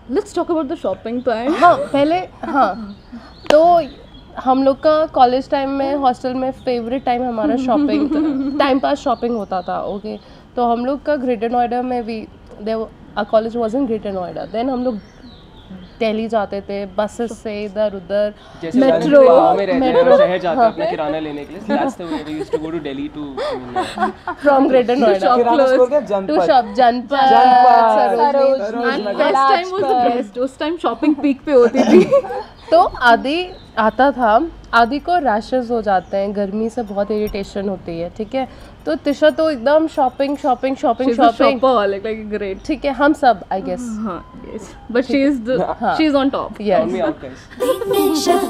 Let's talk about the shopping part. हाँ पहले हाँ तो हम लोग का कॉलेज टाइम में हॉस्टल में फेवरेट टाइम हमारा शॉपिंग टाइम पास शॉपिंग होता था. ओके तो हम लोग का ग्रेटर नोएडा में भी college was in Greater Noida. Then हम लोग दिल्ली जाते थे बसेस से इधर उधर मेट्रो शहर जाते अपना किराना लेने के लिए. That's the way we used to go to Delhi to from Greater Noida to shop जनपद Sarojini. And best time was the best. उस time shopping peak पे होती थी. तो आदि आता था. आदि को रैशेस हो जाते हैं, गर्मी से बहुत इरिटेशन होती है. ठीक है तो तिशा तो एकदम shopping shopping shopping shopping like great. ठीक है हम सब आई गेस. हाँ yes. But she's on top. Yes. Count me out, guys.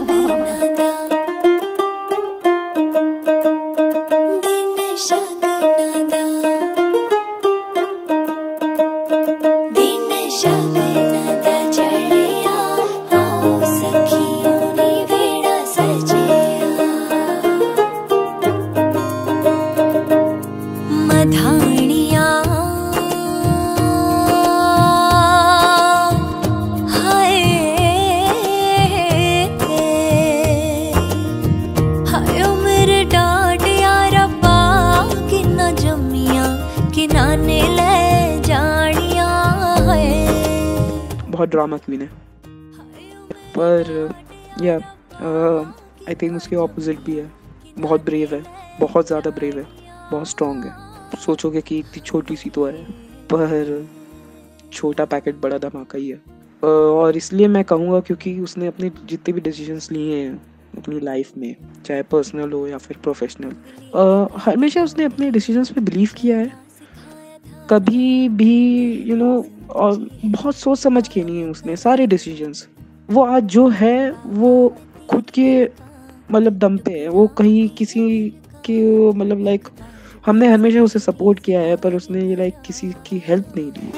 बहुत ड्रामा क्वीन है पर या आई थिंक उसके ऑपोजिट भी है. बहुत ब्रेव है, बहुत ज़्यादा ब्रेव है, बहुत स्ट्रॉन्ग है. सोचोगे कि इतनी छोटी सी तो है पर छोटा पैकेट बड़ा धमाका ही है. और इसलिए मैं कहूँगा क्योंकि उसने अपने जितने भी डिसीजंस लिए हैं अपनी लाइफ में, चाहे पर्सनल हो या फिर प्रोफेशनल, हमेशा उसने अपने डिसीजंस पे बिलीव किया है. कभी भी और बहुत सोच समझ के नहीं है उसने सारे डिसीजंस. वो आज जो है वो खुद के मतलब दम पे है. वो कहीं किसी के लाइक हमने हमेशा उसे सपोर्ट किया है पर उसने लाइक किसी की हेल्प नहीं ली.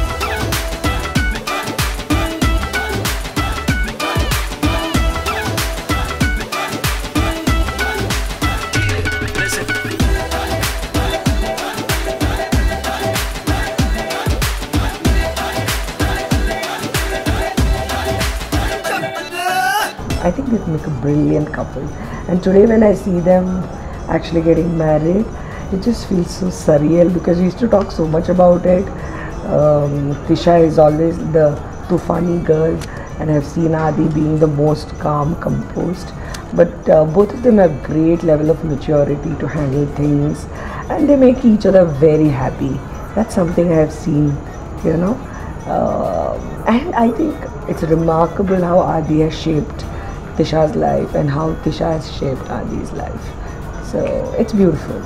I think they make a brilliant couple, and today when I see them actually getting married, it just feels so surreal because we used to talk so much about it. Tisha is always the tufani girl, and I've seen Adi being the most calm, composed. But both of them have great level of maturity to handle things, and they make each other very happy. That's something I have seen, and I think it's remarkable how Adi has shaped Tisha's life and how Tisha has shaped Adi's life. So it's beautiful.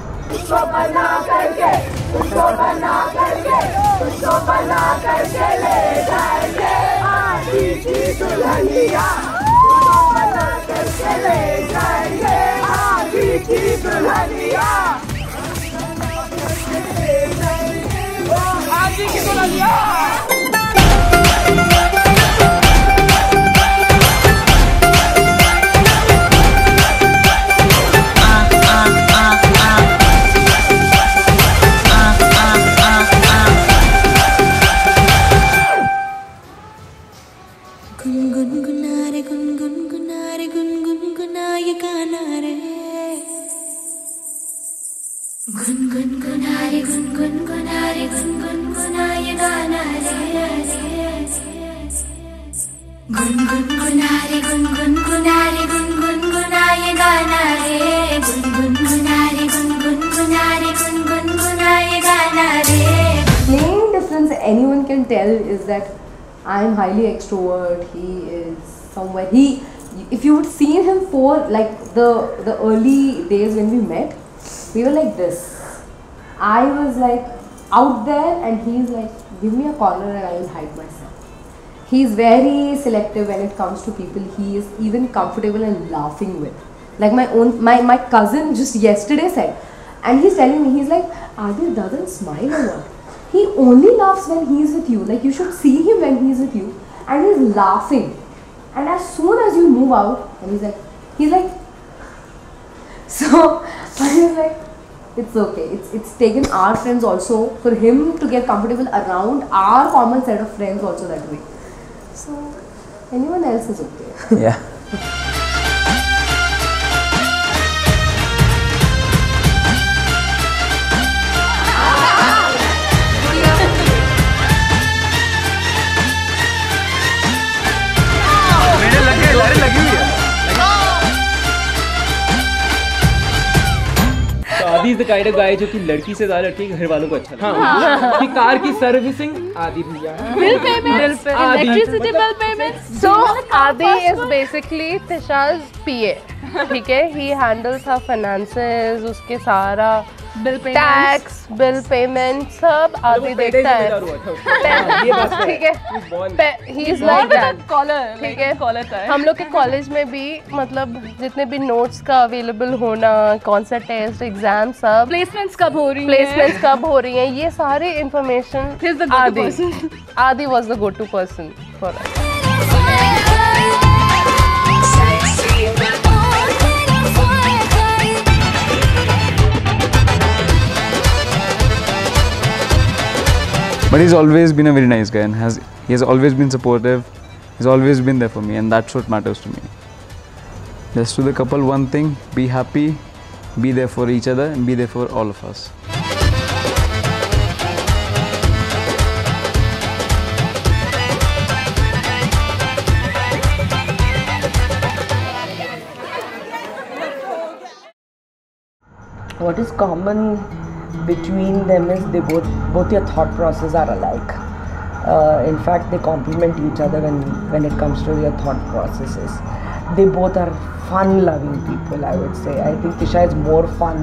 Main difference anyone can tell is that I am highly extrovert. He is somewhere. If you would seen him for like the early days when we met, we were like this. I was like out there, and he's like, give me a corner and I will hide myself. He's very selective when it comes to people he is even comfortable and laughing with. Like my cousin just yesterday said, and he's telling me, he's like, Adil doesn't smile a lot. He only laughs when he's with you. Like, you should see him when he's with you, and he's laughing. And as soon as you move out, and he's like, so I was like, it's okay. It's taken our friends also for him to get comfortable around our common set of friends also that way. So anyone else is okay. Yeah. Adi is the kind of guy जो कि लड़की से ज्यादा लड़की के घर वालों को अच्छा लगता है। कि कार की सर्विसिंग आदि भैया Bill payments, electricity bill payments. So Adi is basically Tisha's PA. ठीक है, he handles her finances, उसके सारा Bill payments. Tax, bill payment सब आदि देखता है। ठीक है, he is like that. Collar, ठीक है, collar का है. हम लोग के कॉलेज में भी मतलब जितने भी नोट्स का अवेलेबल होना, कौन सा टेस्ट, एग्जाम, सब Placements कब हो रही हैं? प्लेसमेंट्स कब हो रही हैं, ये सारी information He's the go-to person. आदि was the go-to person for us. But he's always been a very nice guy and he has always been supportive. He's always been there for me, and that's what matters to me. Just to the couple, one thing: be happy, be there for each other, and be there for all of us. What is common between them is they both your thought process are alike. In fact, they complement each other when it comes to your thought processes. They both are fun-loving people, I would say. I think Tisha is more fun,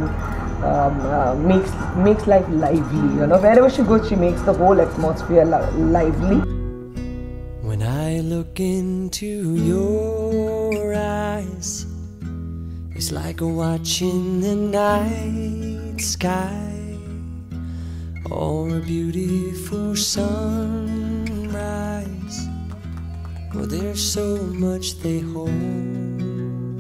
makes life lively. You know, wherever she goes, she makes the whole atmosphere lively. When I look into your eyes, it's like watching the night sky or a beautiful sunrise. Well, there's so much they hold,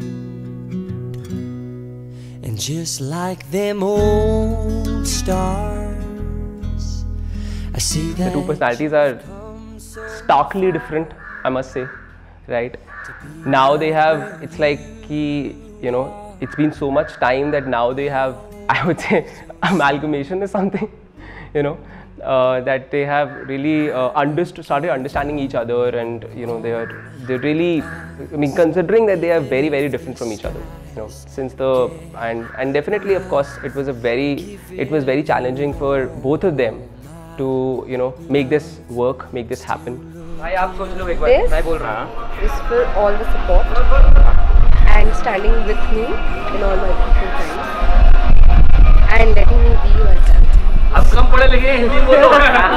and just like them old stars, I see The that two personalities are starkly different, I must say, right? Now they have, it's like you know, it's been so much time that now they have, I would say, amalgamation is something, you know, that they have really started understanding each other, and you know, they're really, I mean, considering that they are very, very different from each other, you know, since and definitely, of course, it was very challenging for both of them to, you know, make this work, make this happen. भाई आप सोच लो एक बार, This मैं बोल रहा हूँ is for all the support and standing with me in all my difficult times and letting me be myself. अब कम पढ़े लिखे हिंदी बोलो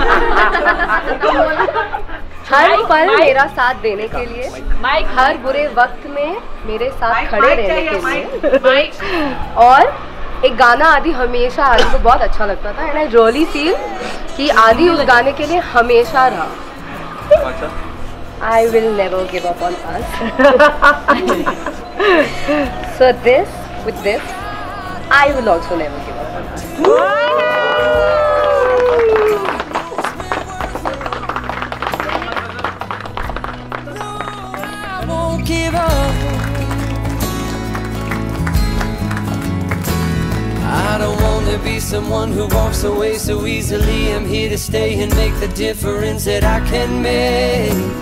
हर पल मेरा साथ देने के लिए, हर बुरे वक्त में मेरे साथ खड़े रहने के लिए, और एक गाना आदि हमेशा आदि को बहुत अच्छा लगता था, एंड आई रियली फील कि आदि उस गाने के लिए हमेशा रहा. I will never give up on us. So with this, I will also never give up on us. I won't give up. I don't want to be someone who walks away so easily. I'm here to stay and make the difference that I can make.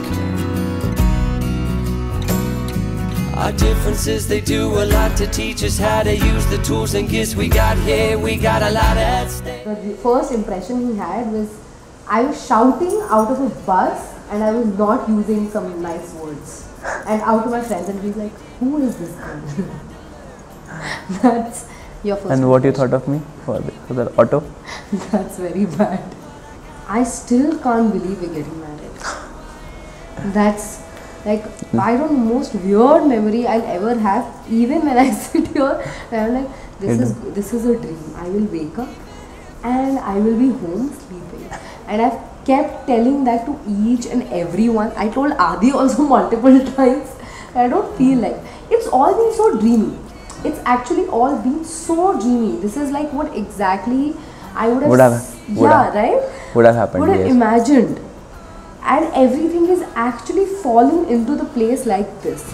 Our differences, they do a lot to teach us how to use the tools and gifts we got here. We got a lot at stake. The first impression he had was I was shouting out of a bus and I was not using some nice words. And out to my friends, and he's like, who is this guy? That's your first And what you impression. thought of me for the auto? That's very bad. I still can't believe we're getting married. That's like, I don't know, most weird memory I'll ever have. Even when I sit here, I'm like, this is a dream. I will wake up and I will be home sleeping. And I've kept telling that to each and everyone. I told Adi also multiple times. I don't feel like it's all been so dreamy. It's actually all been so dreamy. This is like what exactly I would have Would have right? Would have happened. Would have Yes. imagined. and everything is actually falling into the place like this.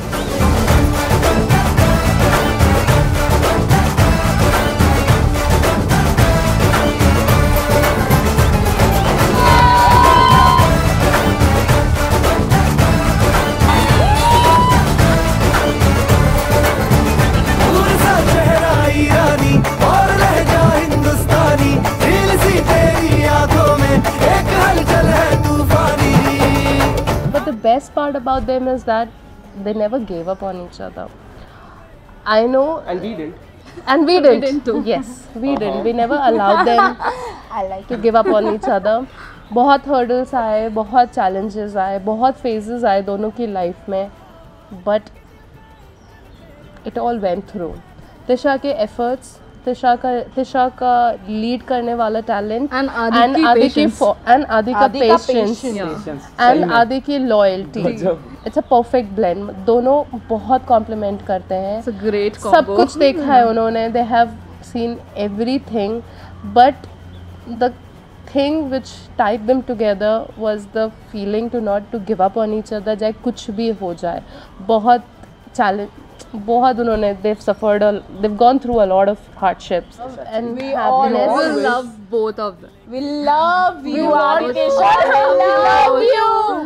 But the best part about them is that they never gave up on each other. I know, And we didn't. and we didn't too. Yes, we didn't. We never allowed them to give up on each other. बहुत hurdles आए, बहुत challenges आए, बहुत phases आए दोनों की life में, but it all went through. Tisha के efforts, तिशा का lead करने वाला talent, And Adi की patience. and Adi का patience, and Adi की loyalty. It's a perfect blend. दोनों बहुत compliment करते हैं. It's a great combo. सब कुछ देखा है उन्होंने. They have seen everything, but the thing which tied them together was the feeling to give up on each other. चाहे कुछ भी हो जाए. बहुत challenge. बहुत उन्होंने they've gone through a lot of hardships and We all happiness. love both of them. We love you, want Adi you. Keshav. We love you.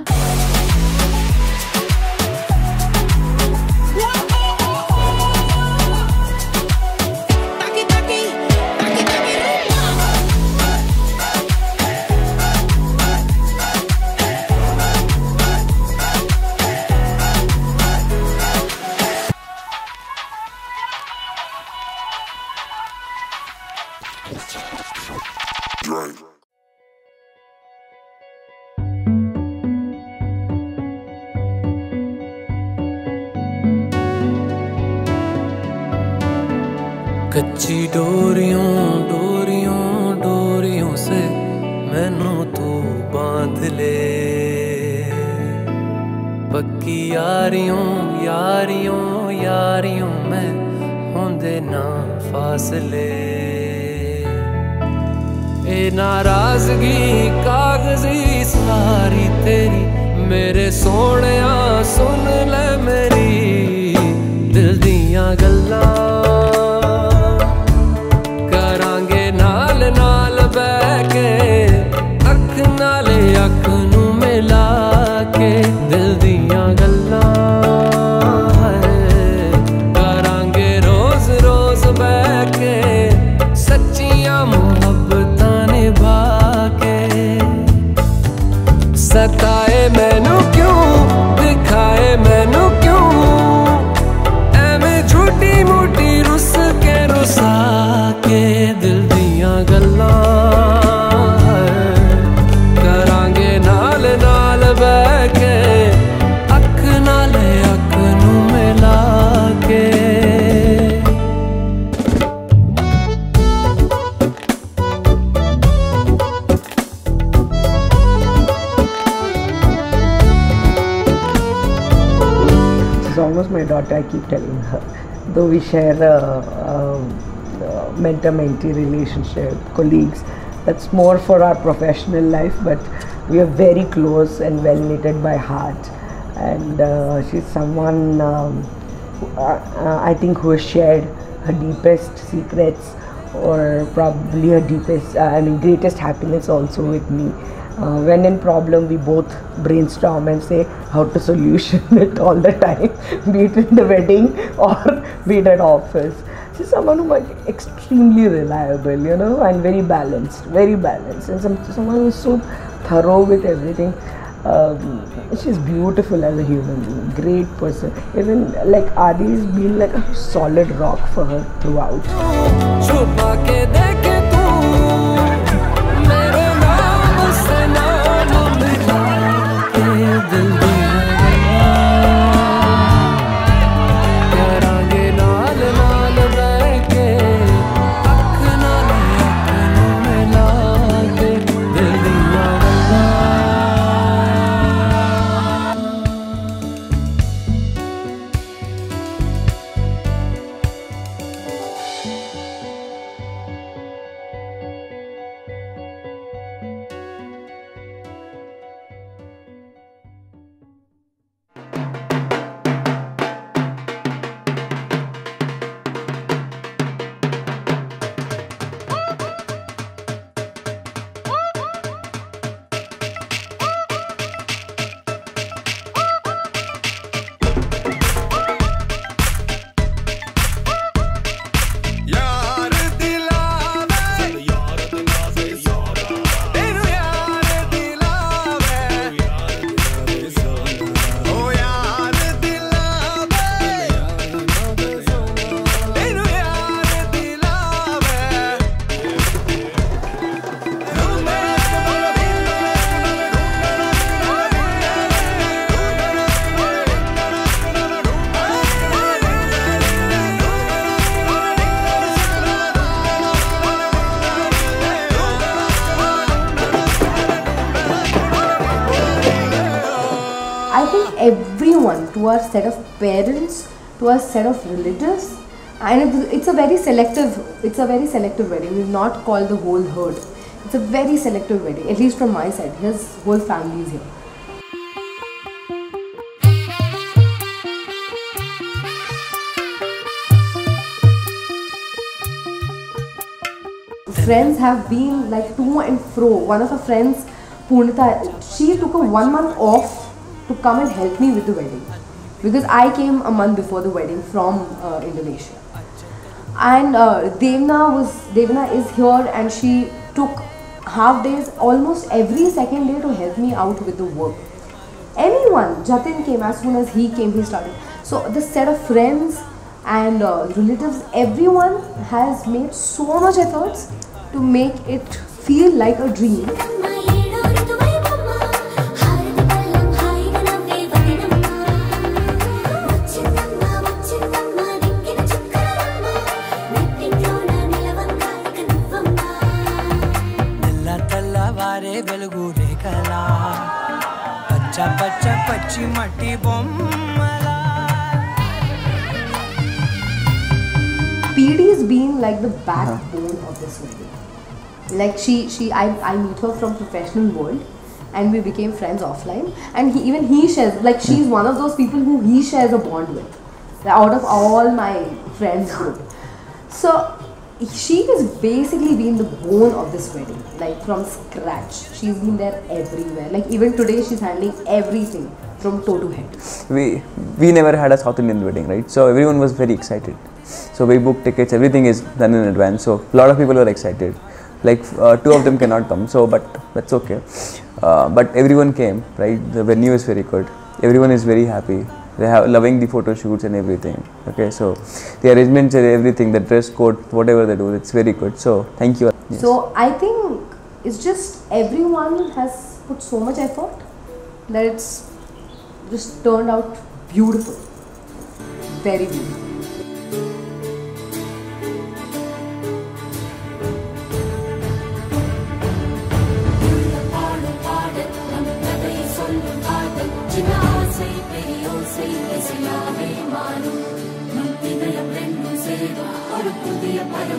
कच्ची डोरियों डोरियों डोरियों से मैनू तू बांध ले, पक्की यारियों यारियों यारियों में होंदे ना फासले। ए नाराजगी कागजी सारी तेरी मेरे सोहणिया सुन ले मेरी दिल दियां गल्लां नाल बह के अख नाले अख नू मिला के दिल दियां गल्लां करांगे रोज रोज बह के सच्चियां मुहब्बतां निभा के। सताए मैनू क्यों दिखाए मैनू क्यों एवें झूठी मूठी रुस के रुसा के दिल गल्लां करांगे नाल नाल बह के अख नाले अख नू मिला के। She's almost my daughter, I keep telling her. Though we share mentor-mentee relationship, colleagues, that's more for our professional life, but we are very close and well knitted by heart. And she's someone I think who has shared her deepest secrets, or probably her deepest, greatest happiness also with me. When in problem, we both brainstorm and say how to solution it all the time, be it in the wedding or be it at office. She's someone who is extremely reliable, you know, and very balanced, and someone who is so thorough with everything. She's beautiful as a human being, great person. Even like Adi has been like a solid rock for her throughout. I think everyone, to our set of parents, to our set of relatives, and it's a very selective wedding. We've not called the whole herd. It's a very selective wedding, at least from my side. His whole family is here. Friends have been like to and fro. One of our friends, Purnita, she took a 1 month off to come and help me with the wedding, because I came a month before the wedding from Indonesia. And Devna is here, and she took half days almost every second day to help me out with the work. Anyone, Jatin came, as soon as he came, he started. So the set of friends and relatives, everyone has made so much efforts to make it feel like a dream. PD has been like the backbone of this wedding. Like I meet her from professional world, and we became friends offline. And he shares, like she's one of those people who he shares a bond with, out of all my friends group. So she has basically been the bone of this wedding, like from scratch. She's been there everywhere. Like even today, she's handling everything from toe to head. We never had a South Indian wedding, right? So everyone was very excited. So we booked tickets, everything is done in advance. So a lot of people were excited. Like 2 of them cannot come, so but that's okay. But everyone came, right? The venue is very good. Everyone is very happy. They are loving the photo shoots and everything. Okay, so the arrangements and everything, the dress code, whatever they do, it's very good. So thank you. Yes. So I think it's just everyone has put so much effort that it's just turned out beautiful. Very beautiful.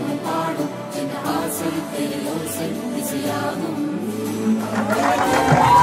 Thank you.